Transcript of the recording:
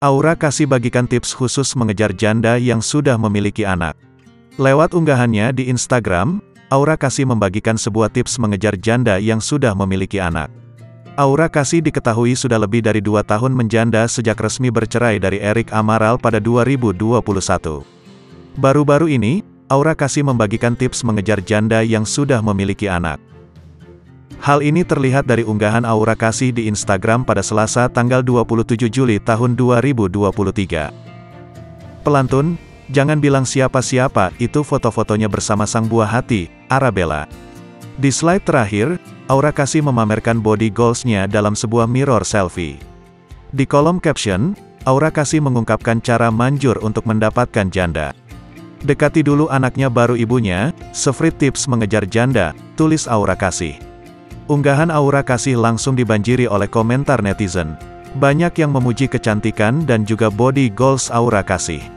Aura Kasih bagikan tips khusus mengejar janda yang sudah memiliki anak. Lewat unggahannya di Instagram, Aura Kasih membagikan sebuah tips mengejar janda yang sudah memiliki anak. Aura Kasih diketahui sudah lebih dari 2 tahun menjanda sejak resmi bercerai dari Erik Amaral pada 2021. Baru-baru ini, Aura Kasih membagikan tips mengejar janda yang sudah memiliki anak. Hal ini terlihat dari unggahan Aura Kasih di Instagram pada Selasa tanggal 27 Juli tahun 2023. Pelantun, "Jangan bilang siapa-siapa," itu foto-fotonya bersama sang buah hati, Arabella. Di slide terakhir, Aura Kasih memamerkan body goals-nya dalam sebuah mirror selfie. Di kolom caption, Aura Kasih mengungkapkan cara manjur untuk mendapatkan janda. "Dekati dulu anaknya baru ibunya, sefrit tips mengejar janda," tulis Aura Kasih. Unggahan Aura Kasih langsung dibanjiri oleh komentar netizen. Banyak yang memuji kecantikan dan juga body goals Aura Kasih.